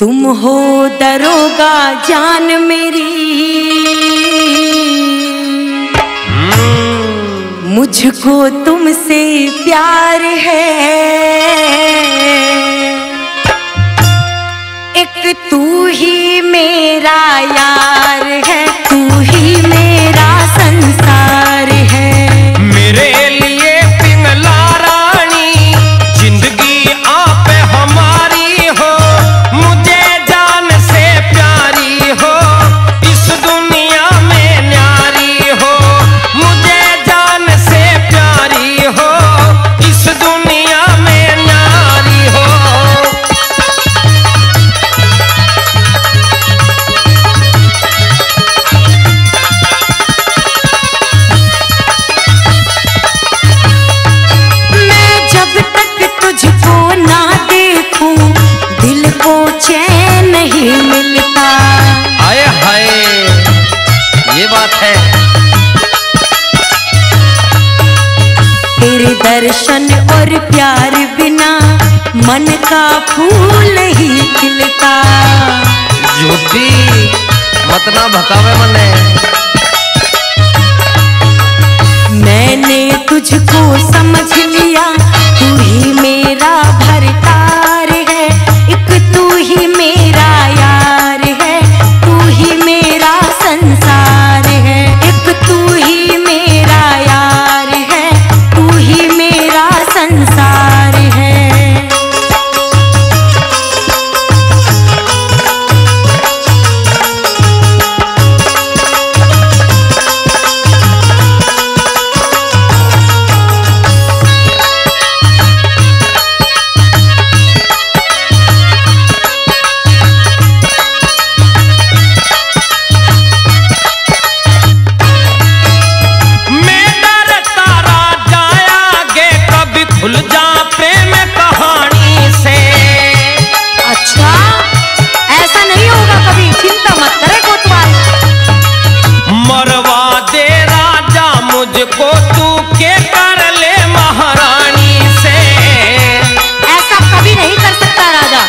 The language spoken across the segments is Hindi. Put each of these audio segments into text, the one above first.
तुम हो दरोगा जान मेरी, मुझको तुमसे प्यार है। एक तू ही मेरा यार है, तू ही मेरा संसार है। मेरे लिए पिंगला रानी जिंदगी आप हमारी हो, मुझे जान से प्यारी हो, इस दुनिया में न्यारी हो। मुझे जान से प्यारी हो, इस दुनिया में न्यारी हो। चैन नहीं मिलता। हाय हाय ये बात है। तेरे दर्शन और प्यार बिना मन का फूल ही खिलता। झूठी मत ना भकावे मने। मैंने तुझको समझ लिया, तू ही मेरा भरतार है। एक तू ही मेरा यार है, तू ही मेरा संसार है। एक तू ही मेरा यार है, तू ही मेरा संसार है। खुल जा प्रेम कहानी से। अच्छा ऐसा नहीं होगा कभी, चिंता मत करे कोतवाल। मरवा दे राजा मुझको तू के कर ले महारानी से। ऐसा कभी नहीं कर सकता राजा।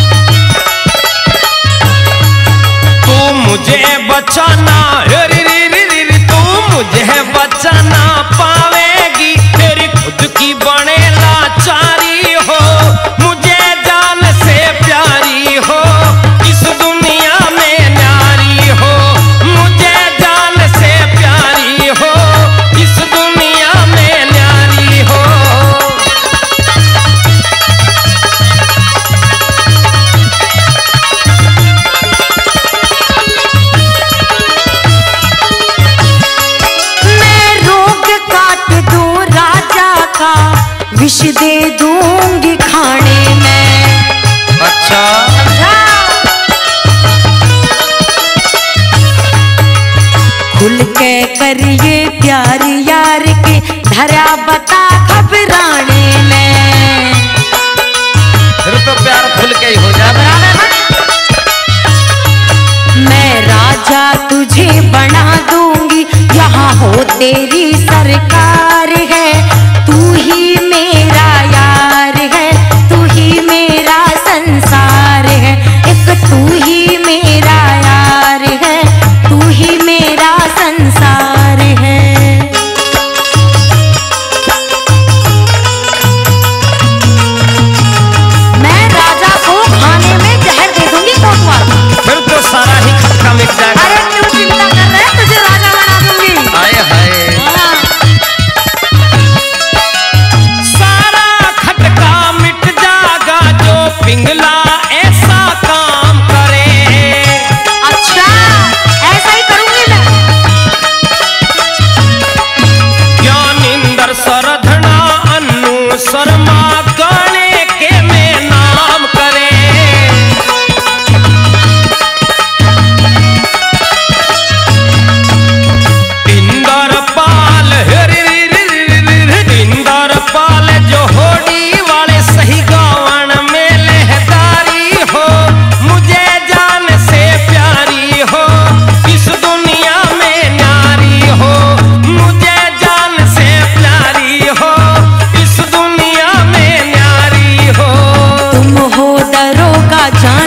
तू मुझे बचाना, तू मुझे बचाना पावेगी, तेरी खुद की बने लाचारी हो। मुझे जान से प्यारी हो, इस दुनिया में न्यारी हो। मुझे जान से प्यारी हो, इस दुनिया में न्यारी हो। विष दे दूंगी खाने में। अच्छा खुल के करिए प्यार यार के, धरा बता घबराने में। फिर तो प्यार खुल के ही हो जाता है। मैं राजा तुझे बना दूंगी, यहाँ हो तेरी सरकार है। तू ही मेरा यार है, तू ही मेरा संसार है। एक तू ही मेरा यार है, तू ही मेरा संसार है। मैं राजा को खाने में जहर दे दूंगी कोतवाल। फिर तो सारा ही खटका मिट जाएगा। अरे क्यों चिंता कर रहे हैं, तुझे राजा बना दूंगी। हाय हाय पिंगला ऐसा काम करे। अच्छा ऐसा ही करूंगी मैं। ज्ञानिंदर सरधना अन्नू शर्मा गाने के में नाम करे। इंदर पाल इंदर पाल जो होड़ी वाले सही गावन में लहदारी हो। मुझे जान से प्यारी हो, इस दुनिया में न्यारी हो। मुझे जान से प्यारी हो, इस दुनिया में न्यारी हो। तुम हो दरोगा जान